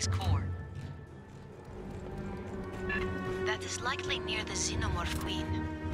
Phoenix core. That is likely near the Xenomorph Queen.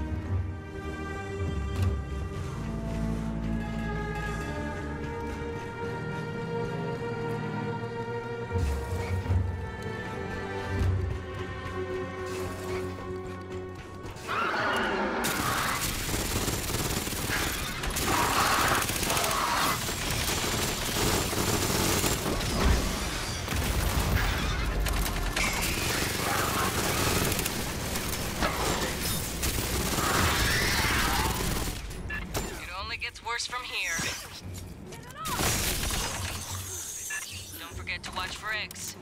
Worse from here. Don't forget to watch for eggs.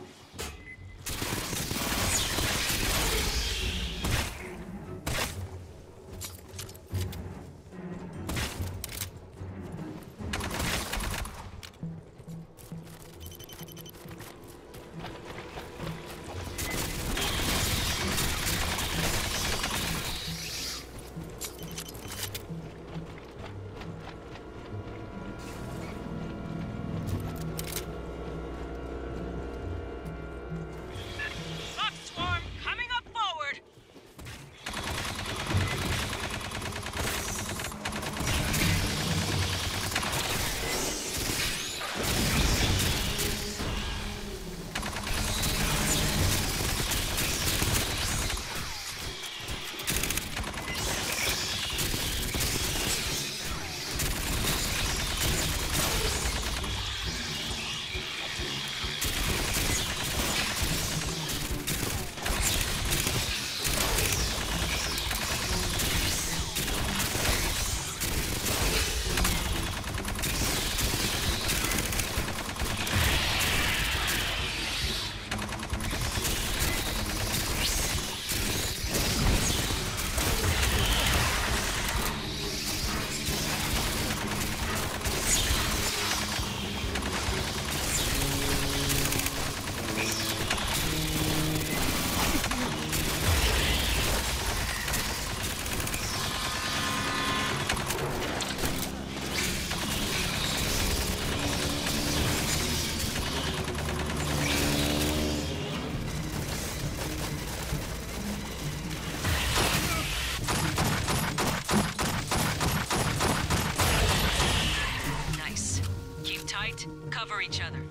Cover each other.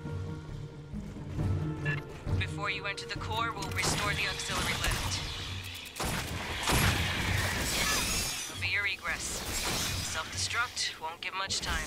Before you enter the core, we'll restore the auxiliary lift. It'll be your egress. Self-destruct won't give much time.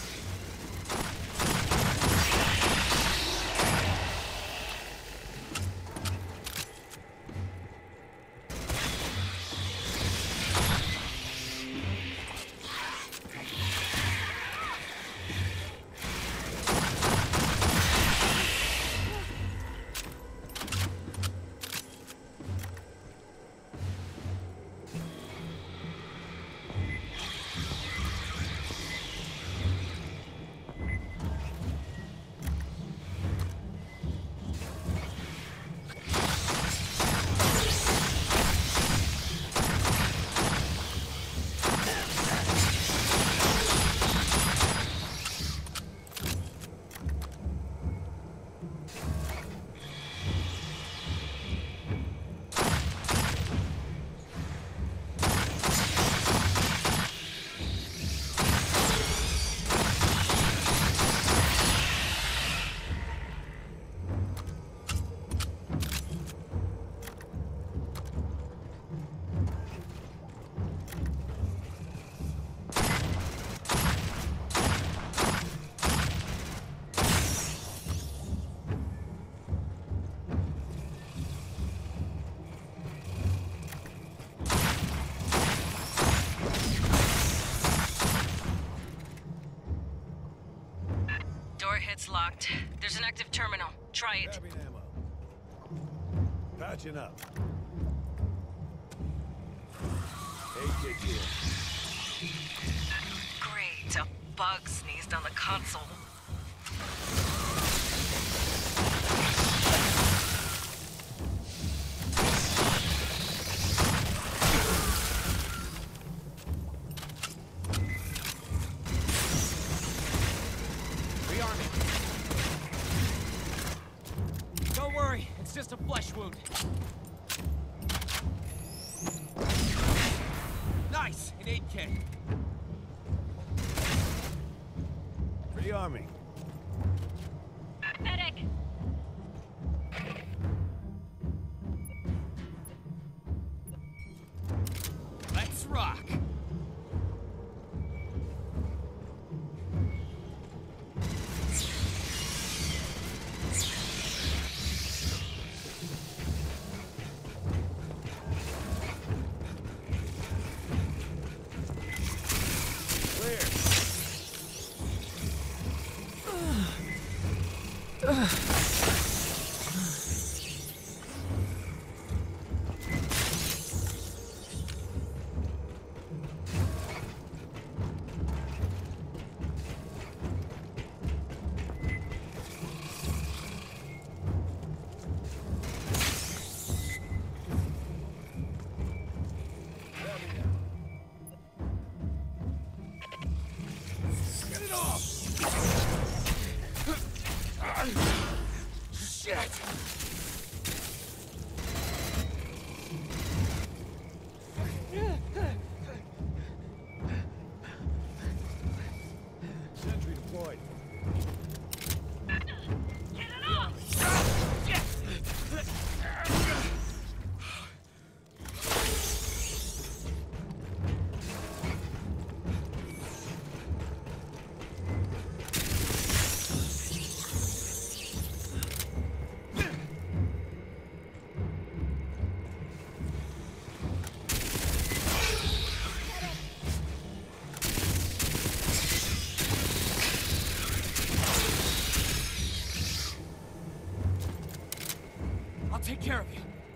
It's locked. There's an active terminal. Try it. Grabbing ammo. Patching up. AKG. Great. A bug sneezed on the console. Don't worry. worry, it's just a flesh wound. Nice, an aid kit. Rearming. Medic! Let's rock. Sentry deployed. I'll take care of you.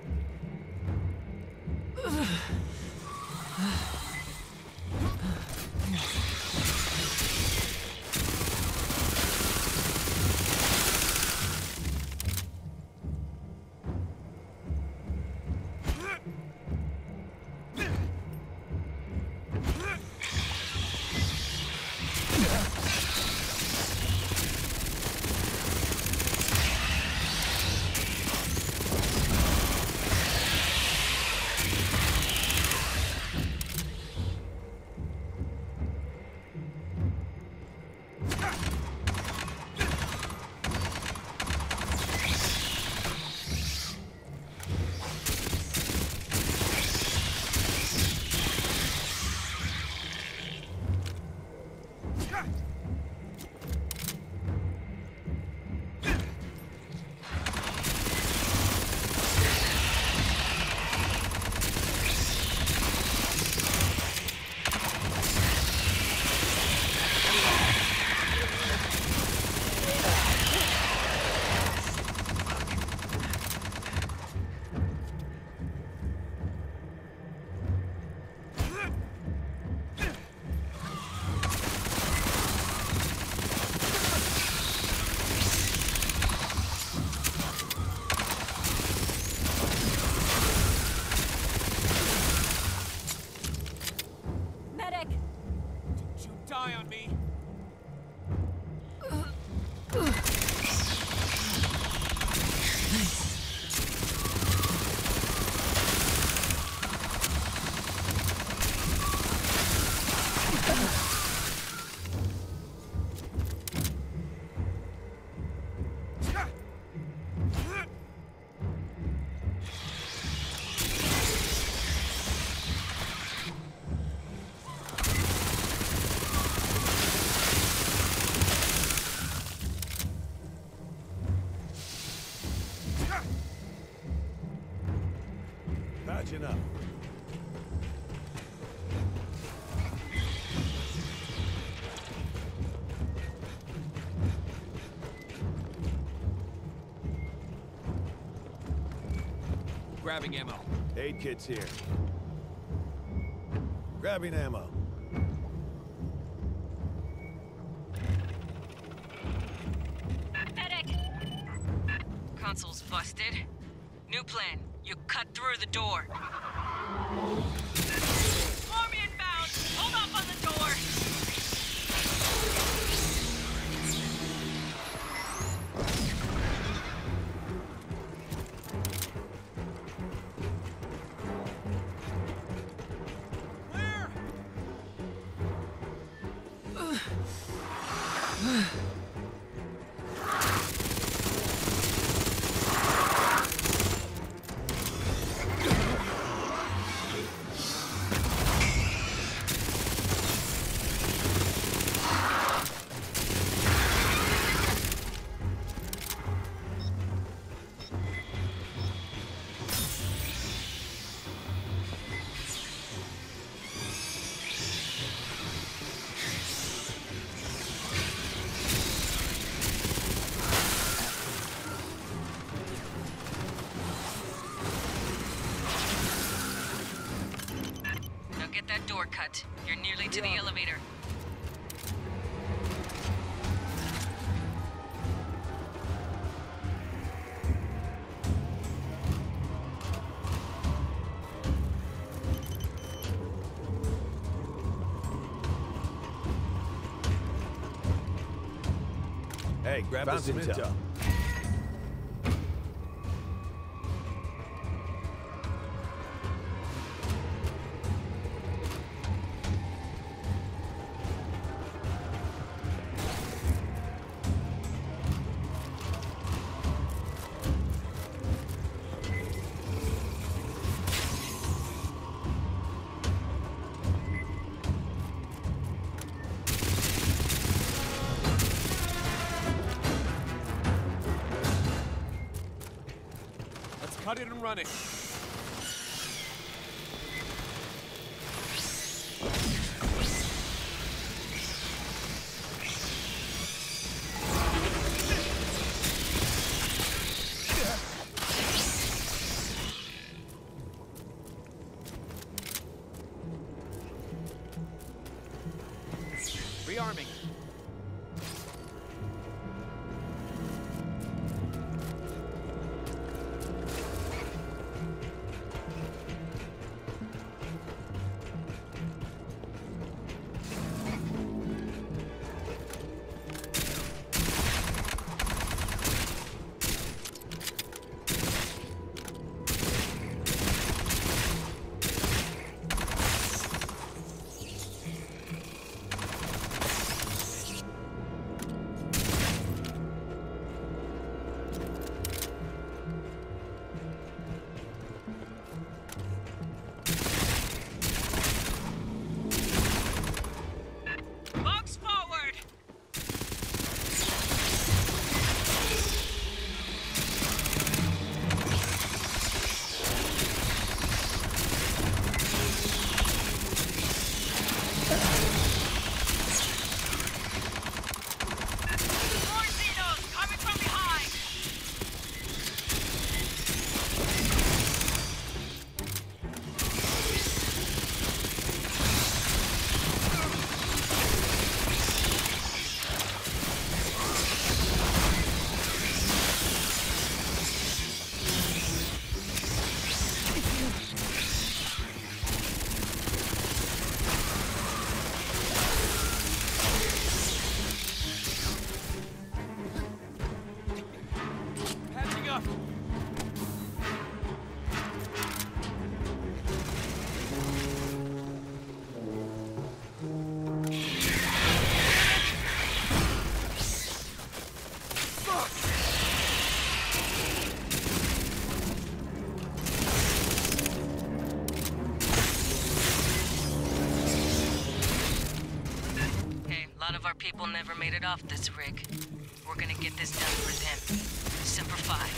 Medic! Don't you die on me. Patching up. Grabbing ammo. Aid kit's here. Grabbing ammo. Medic! Console's busted. New plan. You cut through the door. Army inbound! Hold up on the door! Now get that door cut. You're nearly to the elevator. Hey, grab Found some intel. Let's cut it and run it. Rearming. Box forward! More Xenos coming from behind! Patching up. Hey, a lot of our people never made it off this rig. We're gonna get this done for them. Semper Fi.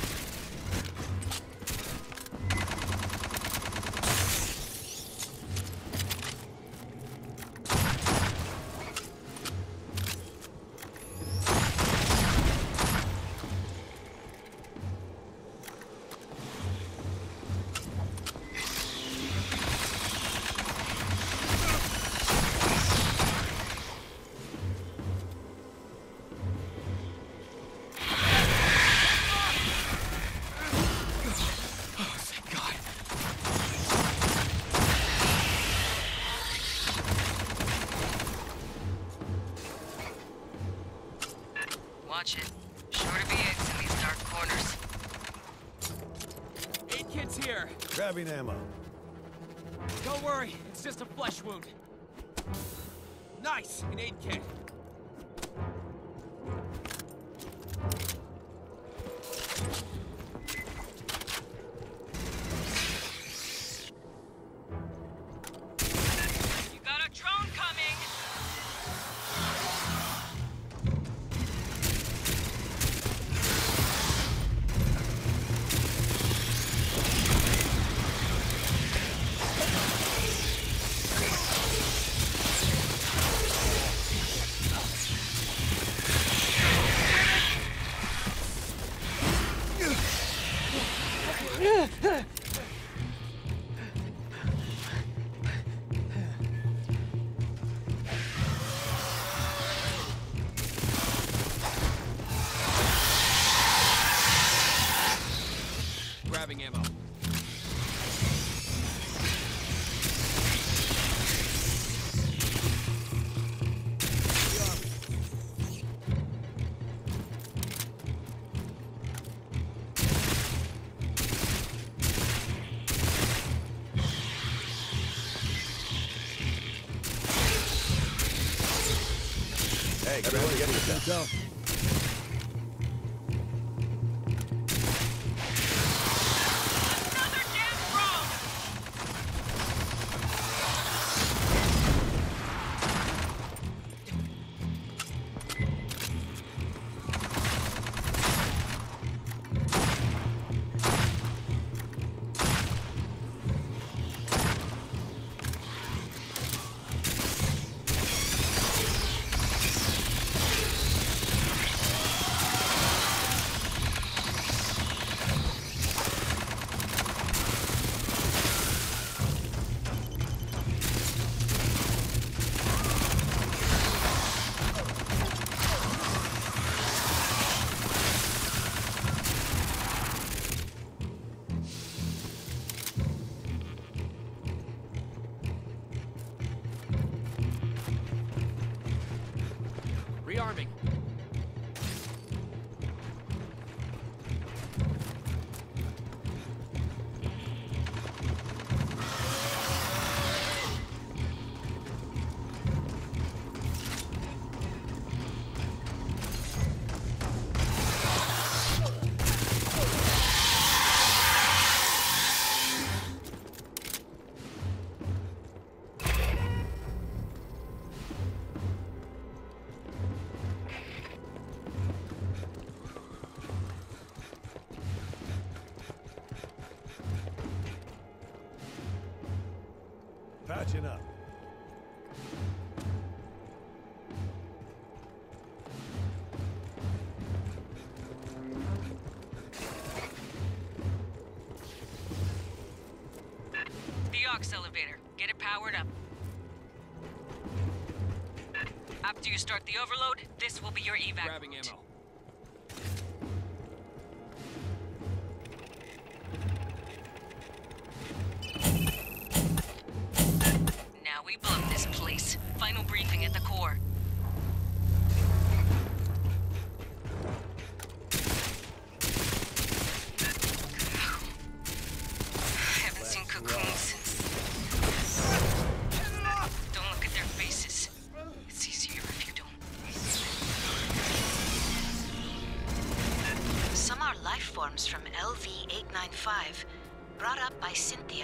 Watch it. Sure to be eggs in these dark corners. Aid kit's here. Grabbing ammo. Don't worry, it's just a flesh wound. Nice, an aid kit. Grabbing ammo. Hey, everyone get yourself. Go. Another damn drone! Rearming. Patching up. The aux elevator. Get it powered up. After you start the overload, this will be your evac Grabbing route. ammo. Now we blow this place. Final briefing at the core. Haven't seen cocoons since... Don't look at their faces. It's easier if you don't. Some are life forms from LV-895, brought up by Cynthia.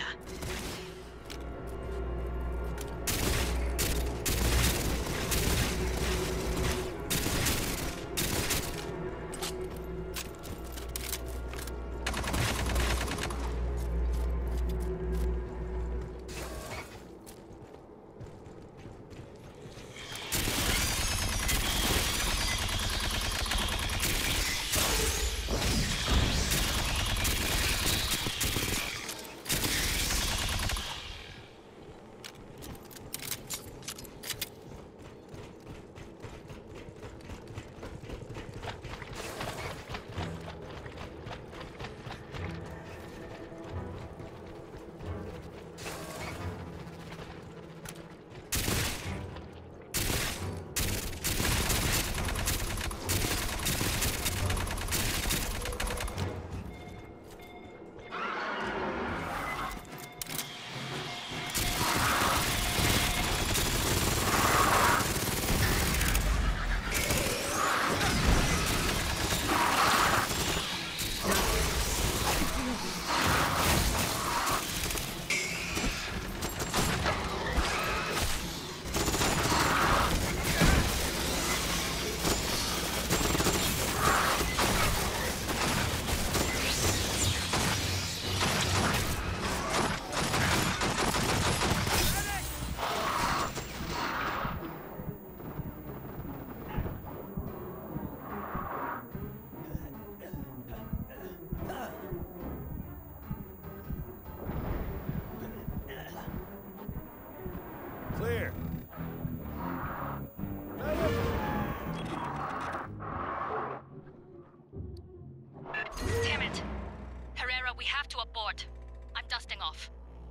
report. I'm dusting off.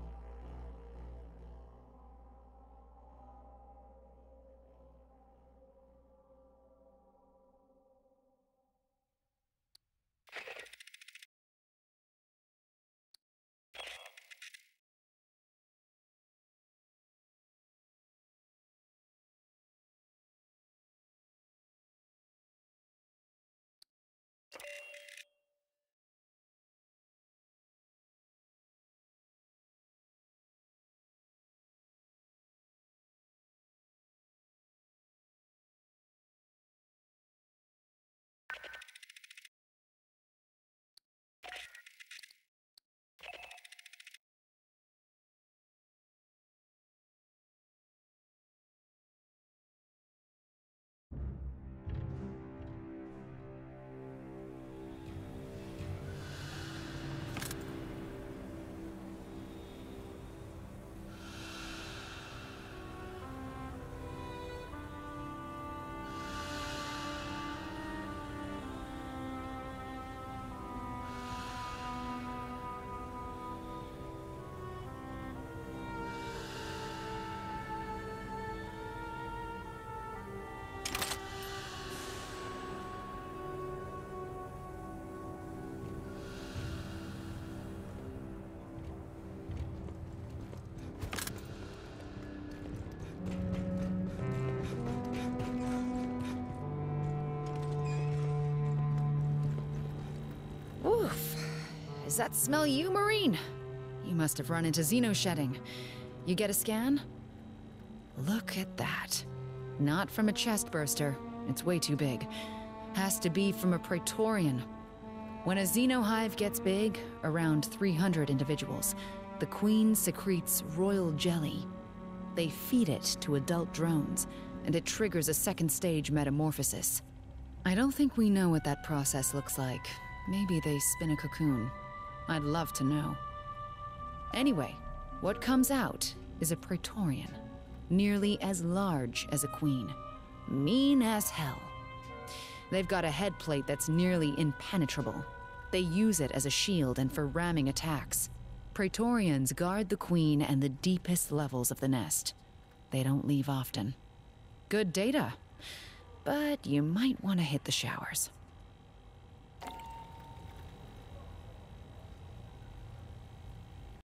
Oof. Does that smell you, Marine? You must have run into xenoshedding. You get a scan? Look at that. Not from a chest burster. It's way too big. Has to be from a Praetorian. When a xenohive gets big, around 300 individuals, the queen secretes royal jelly. They feed it to adult drones, and it triggers a second stage metamorphosis. I don't think we know what that process looks like. Maybe they spin a cocoon. I'd love to know. Anyway, what comes out is a Praetorian, nearly as large as a queen. Mean as hell. They've got a head plate that's nearly impenetrable. They use it as a shield and for ramming attacks. Praetorians guard the queen and the deepest levels of the nest. They don't leave often. Good data, but you might want to hit the showers.